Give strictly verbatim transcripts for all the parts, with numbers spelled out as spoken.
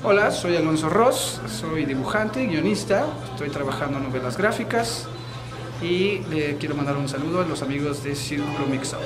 Hola, soy Alonso Ross, soy dibujante, guionista, estoy trabajando en novelas gráficas y le quiero mandar un saludo a los amigos de Círculo Mixup.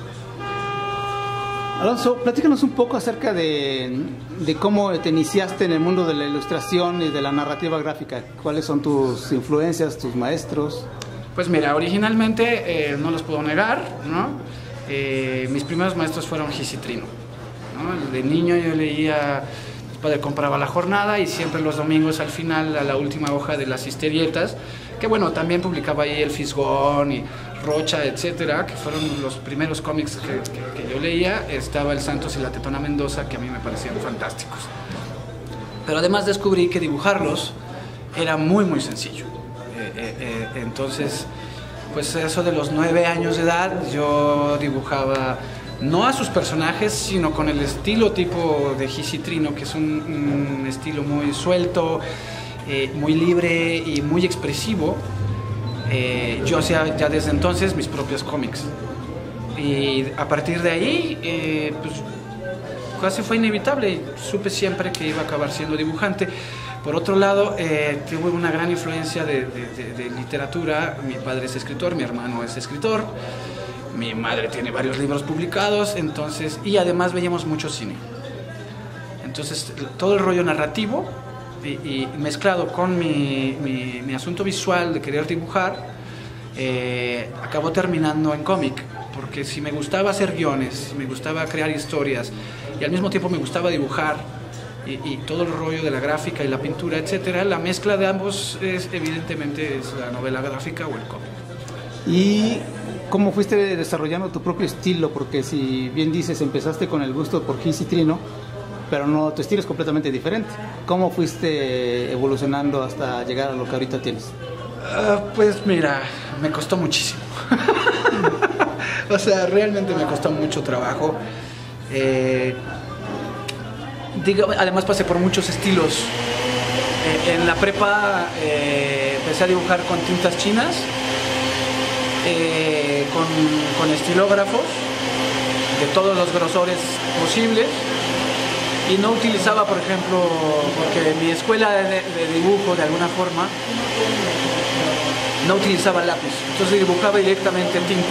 Alonso, platícanos un poco acerca de, de cómo te iniciaste en el mundo de la ilustración y de la narrativa gráfica. ¿Cuáles son tus influencias, tus maestros? Pues mira, originalmente, eh, no los puedo negar, ¿no? Eh, mis primeros maestros fueron Gisitrino, ¿no? De niño yo leía, mi padre compraba La Jornada y siempre los domingos al final, a la última hoja de las historietas, que bueno, también publicaba ahí El Fisgón y Rocha, etcétera, que fueron los primeros cómics que, que, que yo leía. Estaba El Santos y la Tetona Mendoza, que a mí me parecían fantásticos. Pero además descubrí que dibujarlos era muy muy sencillo. Eh, eh, eh, entonces, pues eso de los nueve años de edad, yo dibujaba no a sus personajes, sino con el estilo tipo de Gisitrino, que es un, un estilo muy suelto, eh, muy libre y muy expresivo. Eh, yo hacía ya desde entonces mis propios cómics y a partir de ahí eh, pues casi fue inevitable, supe siempre que iba a acabar siendo dibujante. Por otro lado, eh, tuve una gran influencia de, de, de, de literatura. Mi padre es escritor, mi hermano es escritor, mi madre tiene varios libros publicados, entonces, y además veíamos mucho cine. Entonces todo el rollo narrativo Y, y mezclado con mi, mi, mi asunto visual de querer dibujar, eh, acabó terminando en cómic, porque si me gustaba hacer guiones, si me gustaba crear historias y al mismo tiempo me gustaba dibujar y, y todo el rollo de la gráfica y la pintura, etcétera, la mezcla de ambos es evidentemente es la novela gráfica o el cómic. ¿Y cómo fuiste desarrollando tu propio estilo? Porque si bien dices, empezaste con el gusto por Gisitrino, pero no, tu estilo es completamente diferente. ¿Cómo fuiste evolucionando hasta llegar a lo que ahorita tienes? Uh, pues mira, me costó muchísimo. O sea, realmente me costó mucho trabajo. Eh, digo, además pasé por muchos estilos. Eh, en la prepa eh, empecé a dibujar con tintas chinas, eh, con, con estilógrafos de todos los grosores posibles. Y no utilizaba, por ejemplo, porque mi escuela de, de dibujo, de alguna forma, no utilizaba lápiz. Entonces dibujaba directamente tinta.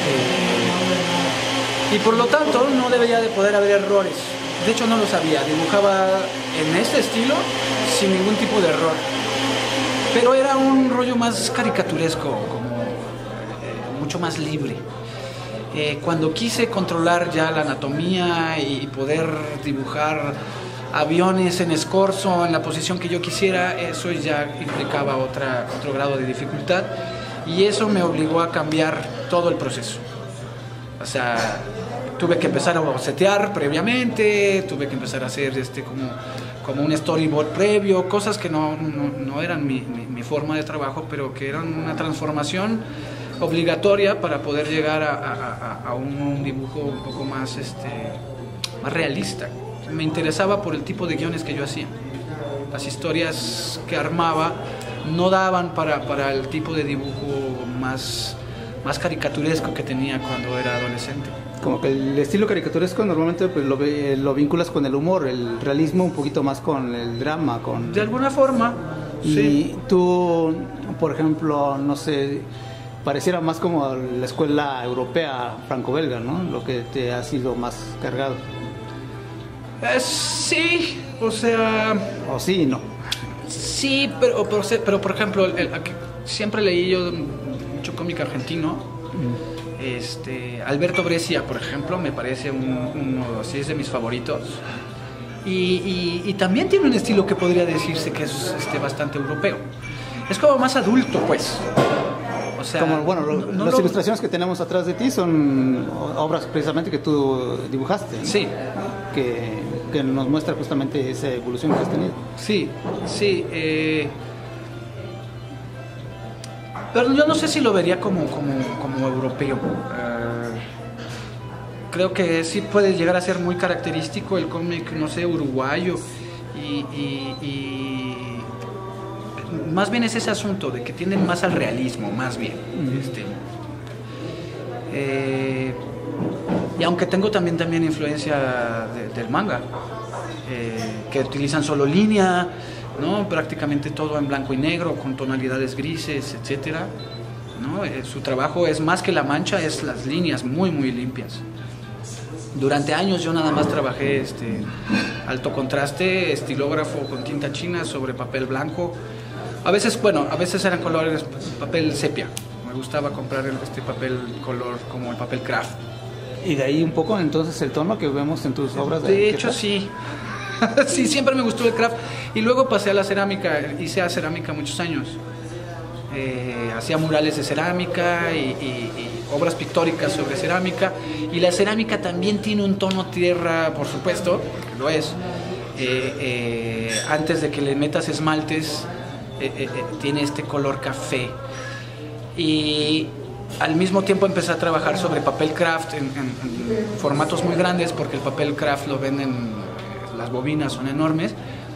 Y por lo tanto, no debería de poder haber errores. De hecho, no lo sabía. Dibujaba en este estilo sin ningún tipo de error. Pero era un rollo más caricaturesco, como eh, mucho más libre. Eh, cuando quise controlar ya la anatomía y poder dibujar aviones en escorzo en la posición que yo quisiera, eso ya implicaba otra, otro grado de dificultad y eso me obligó a cambiar todo el proceso. O sea, tuve que empezar a bocetear previamente, tuve que empezar a hacer este como, como un storyboard previo, cosas que no, no, no eran mi, mi, mi forma de trabajo, pero que eran una transformación obligatoria para poder llegar a, a, a un dibujo un poco más, este, más realista. Me interesaba por el tipo de guiones que yo hacía. Las historias que armaba no daban para, para el tipo de dibujo más, más caricaturesco que tenía cuando era adolescente. Como que el estilo caricaturesco normalmente pues, lo, lo vinculas con el humor, el realismo un poquito más con el drama. Con... De alguna forma, y sí. Tú, por ejemplo, no sé, pareciera más como la escuela europea franco-belga, ¿no? Lo que te ha sido más cargado. Eh, sí, o sea... O sí y no. Sí, pero, pero, pero por ejemplo, el, el, siempre leí yo mucho cómic argentino. Mm. Este, Alberto Brescia, por ejemplo, me parece un, uno, sí, es de mis favoritos. Y, y, y también tiene un estilo que podría decirse que es este, bastante europeo. Es como más adulto, pues. O sea, como, bueno, lo, no, no las lo... ilustraciones que tenemos atrás de ti son obras precisamente que tú dibujaste, ¿no? Sí. Que, que nos muestra justamente esa evolución que has tenido. Sí, sí. Eh... Pero yo no sé si lo vería como, como, como europeo. Uh, creo que sí puede llegar a ser muy característico el cómic, no sé, uruguayo. Y... y, y... más bien es ese asunto de que tienden más al realismo, más bien. Mm. Este, eh, Y aunque tengo también, también influencia de, del manga, eh, que utilizan solo línea, ¿no? Prácticamente todo en blanco y negro, con tonalidades grises, etcétera, ¿no? Eh, su trabajo es más que la mancha, es las líneas muy, muy limpias. Durante años yo nada más trabajé este, alto contraste, estilógrafo con tinta china sobre papel blanco. A veces, bueno, a veces eran colores, papel sepia. Me gustaba comprar este papel color como el papel craft. Y de ahí un poco entonces el tono que vemos en tus obras. De, de hecho sí, sí, siempre me gustó el craft. Y luego pasé a la cerámica, hice a cerámica muchos años. Eh, hacía murales de cerámica y, y, y obras pictóricas sobre cerámica. Y la cerámica también tiene un tono tierra, por supuesto, que lo es. Eh, eh, antes de que le metas esmaltes, eh, eh, eh, tiene este color café. Y al mismo tiempo empecé a trabajar sobre papel craft en, en, en formatos muy grandes, porque el papel craft lo venden, las bobinas son enormes,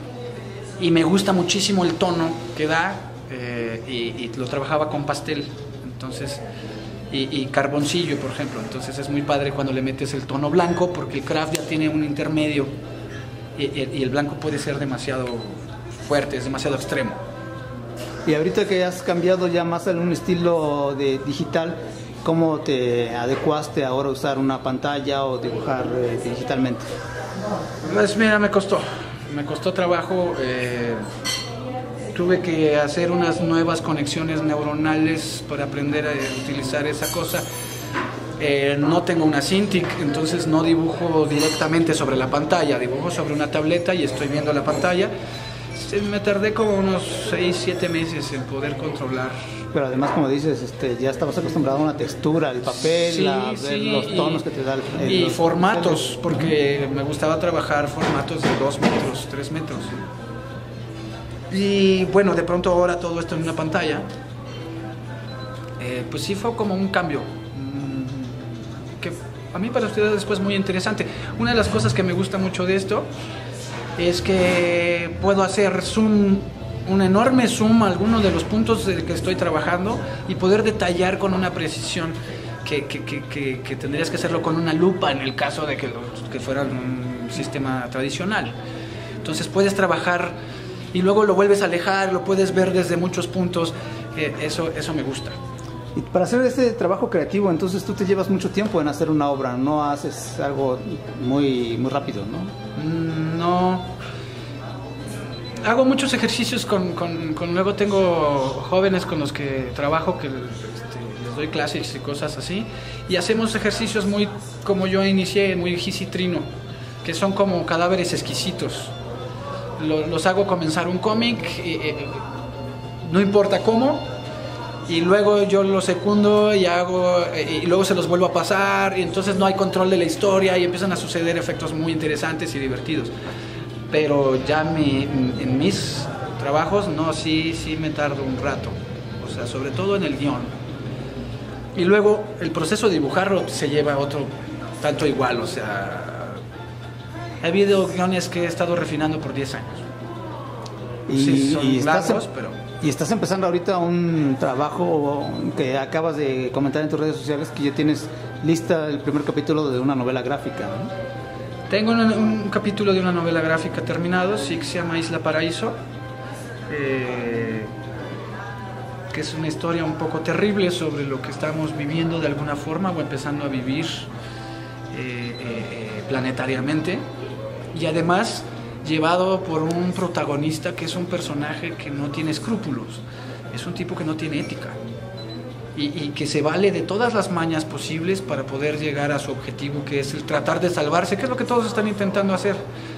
y me gusta muchísimo el tono que da, eh, y, y lo trabajaba con pastel, entonces, y, y carboncillo, por ejemplo. Entonces es muy padre cuando le metes el tono blanco, porque el craft ya tiene un intermedio, y, y, y el blanco puede ser demasiado fuerte, es demasiado extremo. Y ahorita que has cambiado ya más en un estilo de digital, ¿cómo te adecuaste ahora a usar una pantalla o dibujar eh, digitalmente? Pues mira, me costó, me costó trabajo, eh, tuve que hacer unas nuevas conexiones neuronales para aprender a utilizar esa cosa. Eh, no tengo una Cintiq, entonces no dibujo directamente sobre la pantalla, dibujo sobre una tableta y estoy viendo la pantalla. Me tardé como unos seis, siete meses en poder controlar. Pero además, como dices, este, ya estabas acostumbrado a una textura, el papel, sí, a ver sí, los tonos y, que te da el, el y los, formatos, el, porque uh-huh. me gustaba trabajar formatos de dos metros, tres metros. Y bueno, de pronto ahora todo esto en una pantalla, eh, pues sí fue como un cambio, mmm, que a mí para ustedes después muy interesante. Una de las cosas que me gusta mucho de esto es que puedo hacer zoom, un enorme zoom a algunos de los puntos de que estoy trabajando y poder detallar con una precisión que, que, que, que, que tendrías que hacerlo con una lupa en el caso de que, lo, que fuera un sistema tradicional. Entonces puedes trabajar y luego lo vuelves a alejar, lo puedes ver desde muchos puntos, eh, eso, eso me gusta. Y para hacer este trabajo creativo, entonces tú te llevas mucho tiempo en hacer una obra, no haces algo muy, muy rápido, ¿no? No. Hago muchos ejercicios con, con, con luego tengo jóvenes con los que trabajo, que este, les doy clases y cosas así, y hacemos ejercicios muy como yo inicié, muy hisitrino, que son como cadáveres exquisitos. Los, los hago comenzar un cómic, eh, no importa cómo, y luego yo lo secundo y hago y luego se los vuelvo a pasar, y entonces no hay control de la historia y empiezan a suceder efectos muy interesantes y divertidos. Pero ya mi, en mis trabajos no, sí, sí me tardo un rato, o sea, sobre todo en el guión. Y luego el proceso de dibujarlo se lleva otro tanto igual, o sea, ha habido guiones que he estado refinando por diez años. Y, sí, son y largos, en, pero... Y estás empezando ahorita un trabajo que acabas de comentar en tus redes sociales, que ya tienes lista el primer capítulo de una novela gráfica, ¿no? Tengo un, un capítulo de una novela gráfica terminado, sí, que se llama Isla Paraíso, eh, que es una historia un poco terrible sobre lo que estamos viviendo de alguna forma o empezando a vivir eh, eh, planetariamente, y además llevado por un protagonista que es un personaje que no tiene escrúpulos, es un tipo que no tiene ética y, y que se vale de todas las mañas posibles para poder llegar a su objetivo, que es el tratar de salvarse, que es lo que todos están intentando hacer.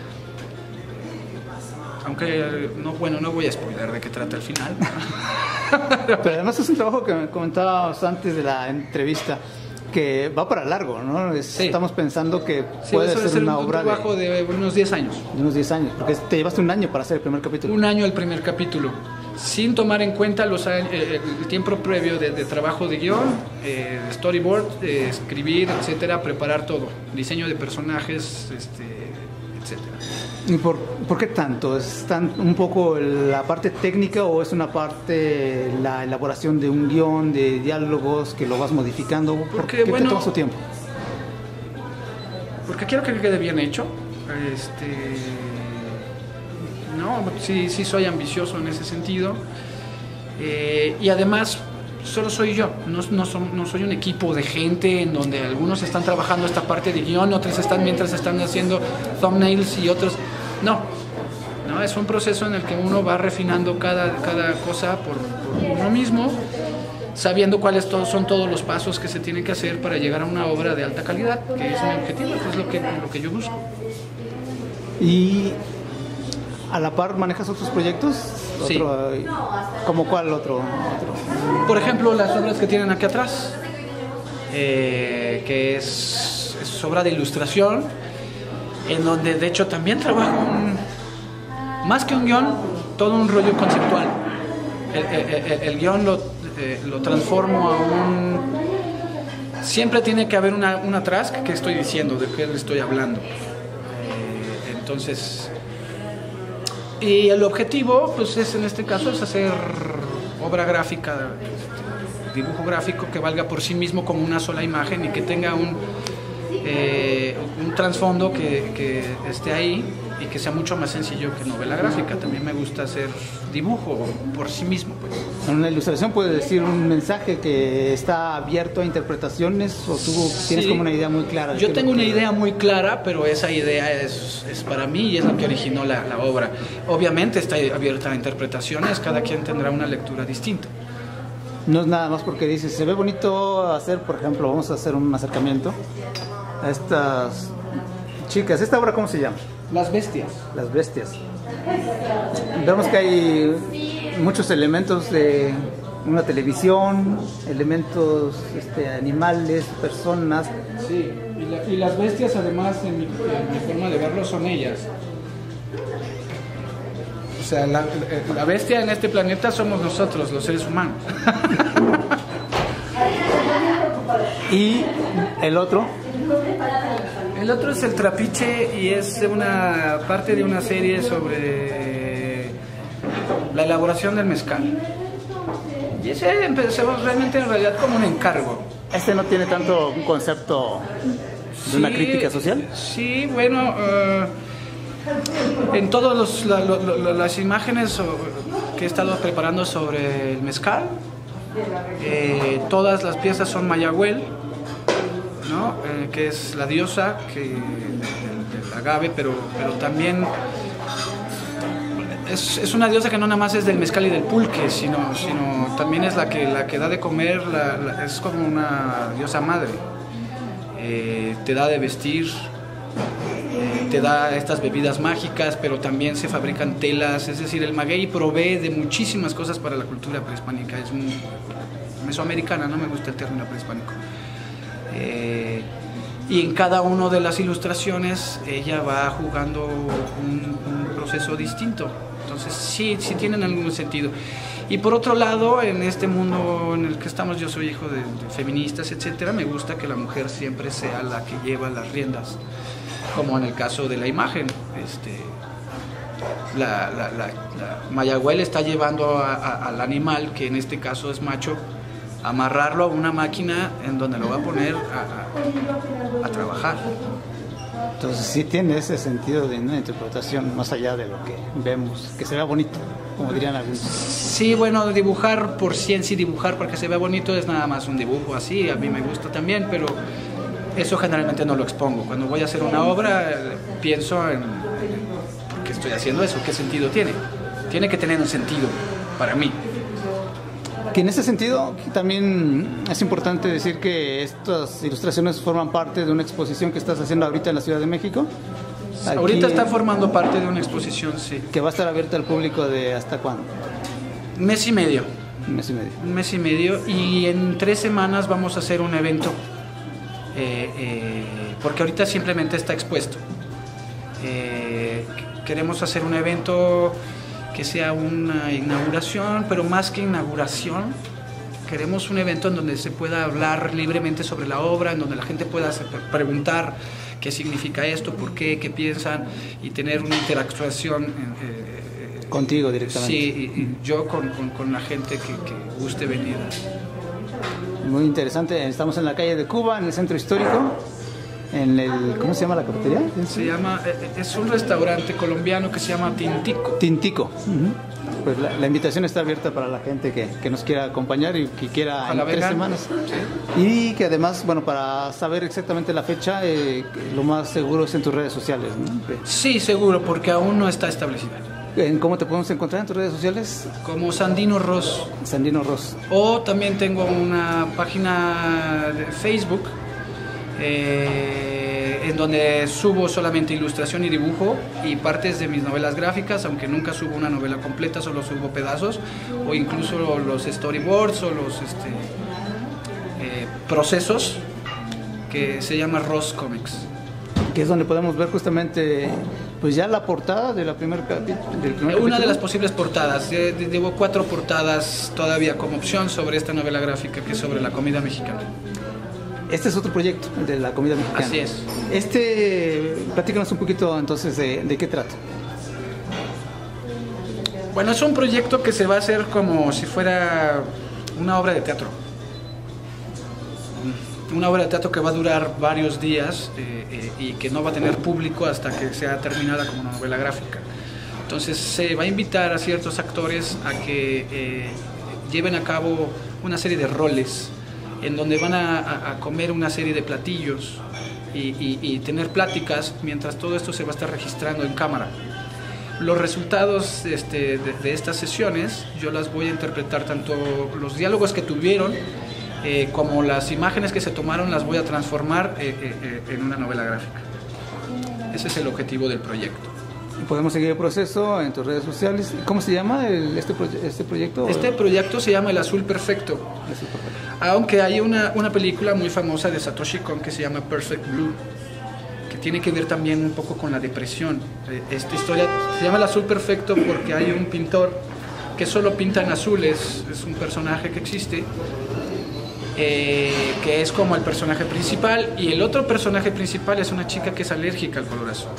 Aunque, no, bueno, no voy a spoiler de qué trata el final. Pero además es un trabajo que me comentabas antes de la entrevista, que va para largo, ¿no? Es, sí. Estamos pensando que sí, puede ser, ser una un, obra un trabajo de, de unos diez años. De unos diez años, porque te llevaste un año para hacer el primer capítulo. Un año el primer capítulo, sin tomar en cuenta los, eh, el tiempo previo de, de trabajo de guión, eh, storyboard, eh, escribir, etcétera, preparar todo, diseño de personajes, este, etcétera. ¿Y por, por qué tanto? ¿Es tan, un poco la parte técnica o es una parte la elaboración de un guión, de diálogos que lo vas modificando? ¿Por Porque, qué bueno, te toma su tiempo? porque quiero que quede bien hecho. Este, no, sí, sí soy ambicioso en ese sentido. Eh, y además, solo soy yo, no, no, son, no soy un equipo de gente en donde algunos están trabajando esta parte de guión, otros están mientras están haciendo thumbnails y otros... No, no, es un proceso en el que uno va refinando cada, cada cosa por, por uno mismo, sabiendo cuáles todos, son todos los pasos que se tienen que hacer para llegar a una obra de alta calidad, que es mi objetivo, que es lo que, lo que yo busco. ¿Y a la par manejas otros proyectos? Sí. ¿Otro, ¿Cómo cuál otro, otro? Por ejemplo, las obras que tienen aquí atrás, eh, que es, es obra de ilustración, en donde de hecho también trabajo un, más que un guión, todo un rollo conceptual. El, el, el, el guión lo, eh, lo transformo a un... Siempre tiene que haber una, una task que estoy diciendo, de qué le estoy hablando. Eh, entonces... Y el objetivo, pues es en este caso, es hacer obra gráfica, dibujo gráfico que valga por sí mismo como una sola imagen y que tenga un, eh, un trasfondo que, que esté ahí y que sea mucho más sencillo que novela gráfica. También me gusta hacer dibujo por sí mismo, pues. En una ilustración puede decir un mensaje que está abierto a interpretaciones, o tú tienes sí, como una idea muy clara. Yo tengo una idea muy clara, pero esa idea es, es para mí y es la que originó la, la obra. Obviamente está abierta a interpretaciones, cada quien tendrá una lectura distinta. No es nada más porque dices, se ve bonito hacer, por ejemplo, vamos a hacer un acercamiento a estas chicas. ¿Esta obra cómo se llama? Las bestias. Las bestias. Vemos que hay muchos elementos de una televisión, elementos este, animales, personas. Sí, y, la, y las bestias además, en mi, en mi forma de verlo, son ellas. O sea, la, la bestia en este planeta somos nosotros, los seres humanos. ¿Y el otro? El otro es el trapiche y es una parte de una serie sobre la elaboración del mezcal. Y ese empezó realmente en realidad como un encargo. ¿Este no tiene tanto un concepto de sí, una crítica social? Sí, bueno, uh, en todas la, lo, lo, las imágenes que he estado preparando sobre el mezcal, eh, todas las piezas son Mayagüel, ¿no? Eh, que es la diosa que, del, del agave, pero, pero también es, es una diosa que no nada más es del mezcal y del pulque, sino, sino también es la que, la que da de comer, la, la, es como una diosa madre. Eh, te da de vestir, eh, te da estas bebidas mágicas, pero también se fabrican telas, es decir, el maguey provee de muchísimas cosas para la cultura prehispánica, es un, mesoamericana, no me gusta el término prehispánico. Eh, y en cada una de las ilustraciones ella va jugando un, un proceso distinto, entonces sí, sí tienen algún sentido. Y por otro lado, en este mundo en el que estamos, yo soy hijo de, de feministas, etcétera, me gusta que la mujer siempre sea la que lleva las riendas, como en el caso de la imagen. Este, la, la, la, la Mayagüel está llevando a, a, al animal, que en este caso es macho, amarrarlo a una máquina en donde lo va a poner a, a, a trabajar. Entonces sí tiene ese sentido de una interpretación más allá de lo que vemos, que se vea bonito, como dirían algunos. Sí, bueno, dibujar por ciencia y dibujar para que se vea bonito es nada más un dibujo así, a mí me gusta también, pero eso generalmente no lo expongo. Cuando voy a hacer una obra pienso en ¿por qué estoy haciendo eso? ¿Qué sentido tiene? Tiene que tener un sentido para mí. Que en ese sentido también es importante decir que estas ilustraciones forman parte de una exposición que estás haciendo ahorita en la Ciudad de México. Aquí, ahorita está formando parte de una exposición, sí. Que va a estar abierta al público de ¿hasta cuándo? Un mes y medio. Un mes y medio. Un mes y medio y en tres semanas vamos a hacer un evento, eh, eh, porque ahorita simplemente está expuesto. Eh, queremos hacer un evento que sea una inauguración, pero más que inauguración, queremos un evento en donde se pueda hablar libremente sobre la obra, en donde la gente pueda preguntar qué significa esto, por qué, qué piensan, y tener una interactuación eh, contigo directamente. Sí, y, y yo con, con, con la gente que, que guste venir. Muy interesante. Estamos en la calle de Cuba, en el centro histórico. en el, ¿cómo se llama la cafetería? Se llama, es un restaurante colombiano que se llama Tintico. Tintico. Uh-huh. Pues la, la invitación está abierta para la gente que, que nos quiera acompañar y que quiera en tres semanas. Sí. Y que además, bueno, para saber exactamente la fecha, eh, lo más seguro es en tus redes sociales, ¿no? Sí, seguro, porque aún no está establecida. ¿En cómo te podemos encontrar en tus redes sociales? Como Sandino Ross. Sandino Ross. O también tengo una página de Facebook eh, en donde subo solamente ilustración y dibujo y partes de mis novelas gráficas, aunque nunca subo una novela completa, solo subo pedazos o incluso los storyboards o los este, eh, procesos, que se llama Ross Comics. Que es donde podemos ver justamente pues ya la portada de la primer capi- del primer Una capítulo. de las posibles portadas. Eh, llevo cuatro portadas todavía como opción sobre esta novela gráfica que es sobre la comida mexicana. Este es otro proyecto de la comida mexicana. Así es. Este, platícanos un poquito entonces de, de qué trata. Bueno, es un proyecto que se va a hacer como si fuera una obra de teatro. Una obra de teatro que va a durar varios días eh, eh, y que no va a tener público hasta que sea terminada como una novela gráfica. Entonces se va a invitar a ciertos actores a que eh, lleven a cabo una serie de roles en donde van a, a, a comer una serie de platillos y, y, y tener pláticas mientras todo esto se va a estar registrando en cámara. Los resultados este, de, de estas sesiones yo las voy a interpretar, tanto los diálogos que tuvieron Eh, como las imágenes que se tomaron las voy a transformar eh, eh, en una novela gráfica. Ese es el objetivo del proyecto. Podemos seguir el proceso en tus redes sociales. ¿Cómo se llama el, este, proye- este proyecto? Este proyecto se llama El Azul Perfecto. Azul Perfecto. Aunque hay una, una película muy famosa de Satoshi Kon que se llama Perfect Blue, que tiene que ver también un poco con la depresión. Esta historia se llama El Azul Perfecto porque hay un pintor que solo pinta en azules, es un personaje que existe. Eh, que es como el personaje principal, y el otro personaje principal es una chica que es alérgica al color azul.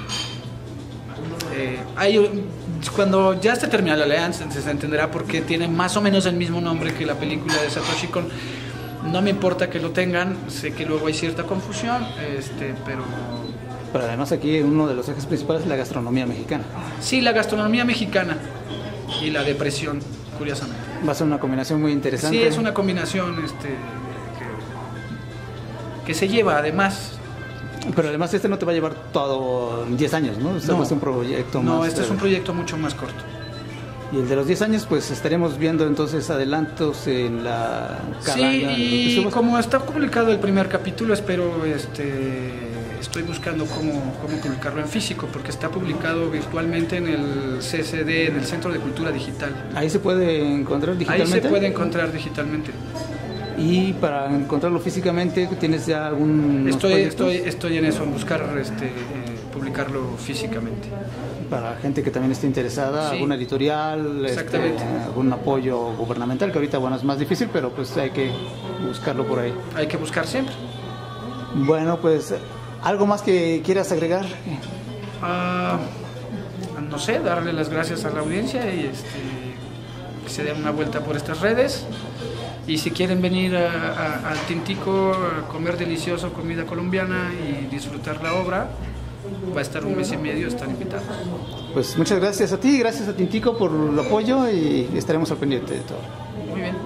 Eh, hay, cuando ya se termina la alianza se entenderá por qué tiene más o menos el mismo nombre que la película de Satoshi Kon. No me importa que lo tengan, sé que luego hay cierta confusión, este, pero... Pero además aquí uno de los ejes principales es la gastronomía mexicana. Sí, la gastronomía mexicana y la depresión, curiosamente. Va a ser una combinación muy interesante. Sí, es una combinación este, que, que se lleva además. Pero además este no te va a llevar todo diez años, ¿no? Este No, va a ser un proyecto no, más... este es un proyecto mucho más corto. Y el de los diez años, pues estaremos viendo entonces adelantos en la... Sí, y como está publicado el primer capítulo, espero, este, estoy buscando cómo, cómo publicarlo en físico, porque está publicado virtualmente en el C C D, en el Centro de Cultura Digital. ¿Ahí se puede encontrar digitalmente? Ahí se puede encontrar digitalmente. Y para encontrarlo físicamente, ¿tienes ya algún Estoy, estoy, estoy en eso, en buscar este, eh, publicarlo físicamente. Para gente que también esté interesada, sí. Alguna editorial, este, algún apoyo gubernamental, que ahorita bueno es más difícil, pero pues hay que buscarlo por ahí. Hay que buscar siempre. Bueno, pues, ¿algo más que quieras agregar? Uh, no sé, darle las gracias a la audiencia y este, que se den una vuelta por estas redes. Y si quieren venir a, a, a Tintico a comer delicioso comida colombiana y disfrutar la obra, va a estar un mes y medio, están invitados. Pues muchas gracias a ti, gracias a Tintico por el apoyo y estaremos al pendiente de todo. Muy bien.